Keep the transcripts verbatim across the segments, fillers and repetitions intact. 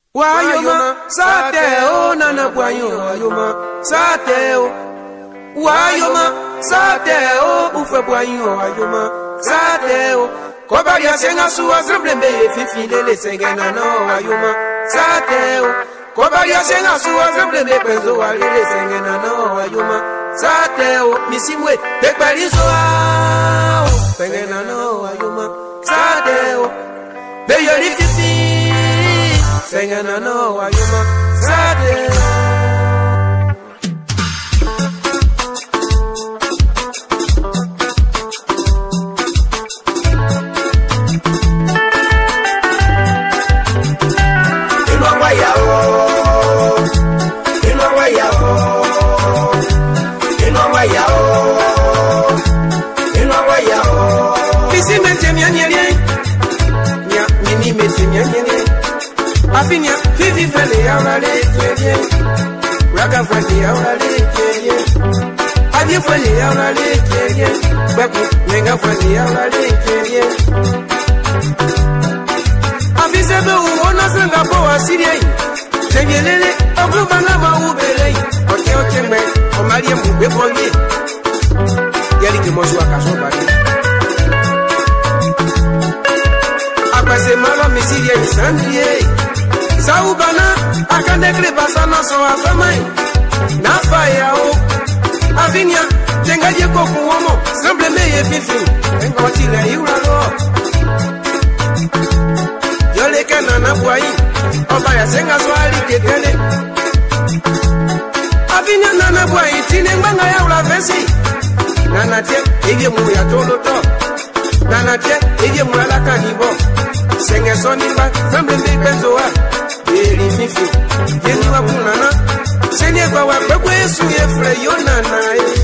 Wayoma sateo nana bwanyo wayoma sateo Wayoma sateo ufe bwanyo wayoma sateo Kobaria senga suwa zrembe fifile le sengena no wayoma sateo Kobaria senga suwa zrembe penzo wale le sengena no wayoma sateo misimwe tekbarizo sengena no wayoma sateo Beyori fifi Singing I know why you ma sad. In my way out, in my way out, in my way out, in my way out. Busy mention yan ya, mini mention yan. Afinia, Fifi Feli, Aura Lake, Raga Feli, Aura Lake, Adi Feli, Aura Lake, Babu, Mega Feli, Aura Lake, Afisebe, Ona Singapore, Syria, Tengelele, Abubanama, Ubele, Oke Okeme, Omaria Mubeboli, Yari Mosua Kasobari. Apase Mala Messiria, Sandier. Saubana, akandekle basana so afamai. Na faya o. Avinia, tengaje koku womo, semble meye fifi. Engoti le yuralo. Yole kana na bwai. Oba ya senga so ali ketele. Avinia nana bwai, tine mbanga ya ula vesi. Nana tie, ige mu ya toloto. Nana tie, ige mu ala kanibo. Senge sonimba, semble meye benzoa. Eri fifi, yeni wa kunana. Senye kwa wapekwe yesu ye fre yonana.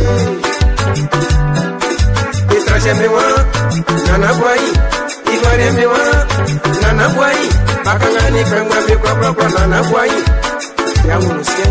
Etraje mewa, nana bwai. Igware mewa, nana bwai. Bakangani kremwa mekwa kwa kwa nana bwai. Ya unusie.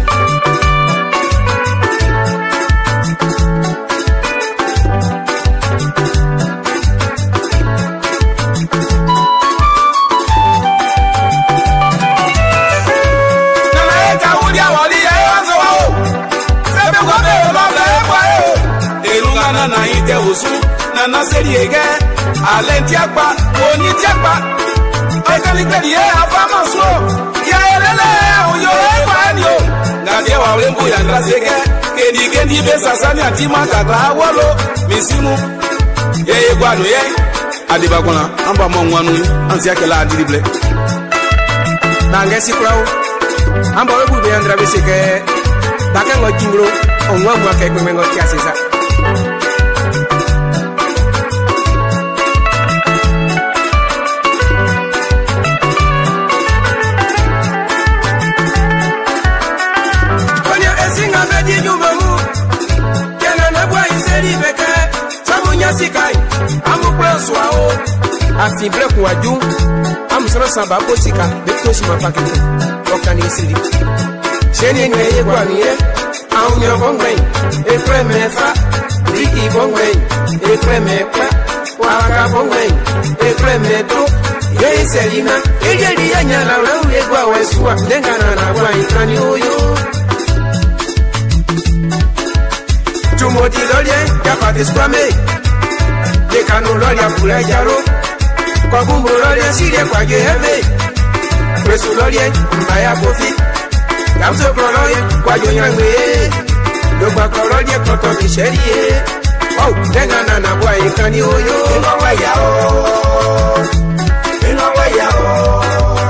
Na ite usu na na seriege alentiakpa onitiakpa ekalikeli e afama so ya elele oyo ekwa enyo ngade wa lembu ya ndasege kedi kedi be sasani atima kaka wolo misimu ye egwanu ye adibagona amba mo nwanu ansi akela adirible na ngesi kwao amba webu be andra beseke bakango jingro onwa mwa ke kwengo kiasisa Sikai, amu presswa o. Afi break waju. Amu soro samba posika. Betoshi mapakete. Okani siri. Sheni ngeye kwa niye. Amu nyo bongwen. Ekwe mefa. Riki bongwen. Ekwe mekwa. Waka bongwen. Ekwe meto. Yei selina. Ejeli ya nyala rau yegwa wesua. Dengana na kwa ikani uyu. Tumoti lolye. Yapati skwame. Kanu loria pula jaro kwa gumbu loria sirie kwa geheve presu loria mbaya kofi gamso loria kwa jonyangwe dogba loria koto misherie oh dengana na bwa ikani oyo inowa yao inowa yao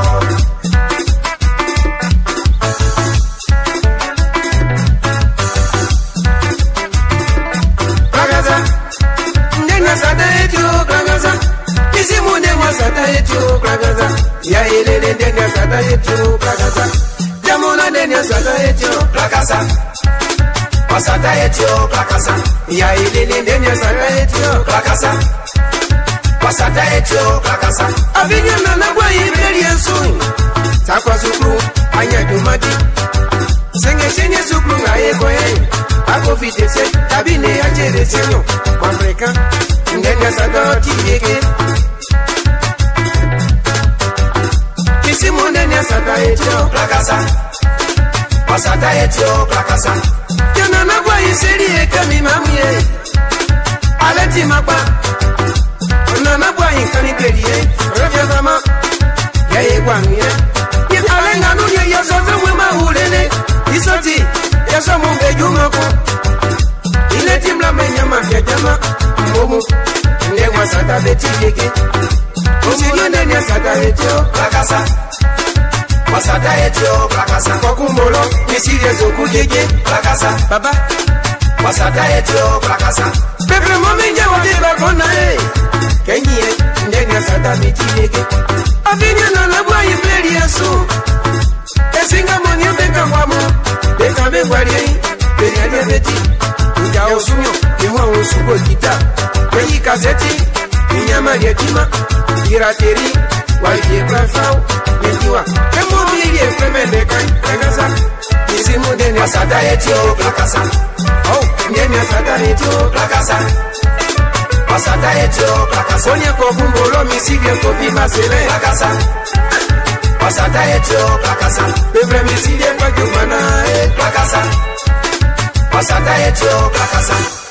ya ilele ndenya sata yetu plakasa jamona ndenya sata yetu plakasa pasata yetu plakasa ya ilele ndenya sata yetu plakasa pasata yetu plakasa avinya na kwa ibeli yesu takwa sukru anya jumati senge senge sukru ngaye koye ako fitese kabine ya jere senyo Afrika ndenya sata tiyeke Misimu nene asata etio Plakasa Wasata etio plakasa Yana na kwa iseri ekemi mamie Aleti makpa Nana kwa inkani perie Revya dama Yeye kwa mie Alenga nuye yasoze wema ulele Isoti Yasa munge jumako Ile timla menyama vya jama Mbomu Ndewa sata beti yeke Misimu nene asata etio Plakasa Wasata etio plakasa Kwa kumbolo Misiri ezoku jeje Plakasa Baba Wasata etio plakasa Pepe mominja wadeba kona eh Kenyie Ndeni asata beti yeke Afinya na nabwa iferi yesu Esinga mwenye beka wamo Beka mekwarie Benya diabeti Uja osunyo Niwa usuko kita Kwenye kaseti Inyama lietima Irateri Walie kwa fau Netiwa Kemo bili efreme dekai Pegasa Isimu deni Wasata etio plakasa Oh Ndeni asata etio Plakasa Wasata etio plakasa Onye kofumbolo misige kofi basele Plakasa Wasata etio plakasa Bevre misige kwa jumana eh Plakasa Wasata etio plakasa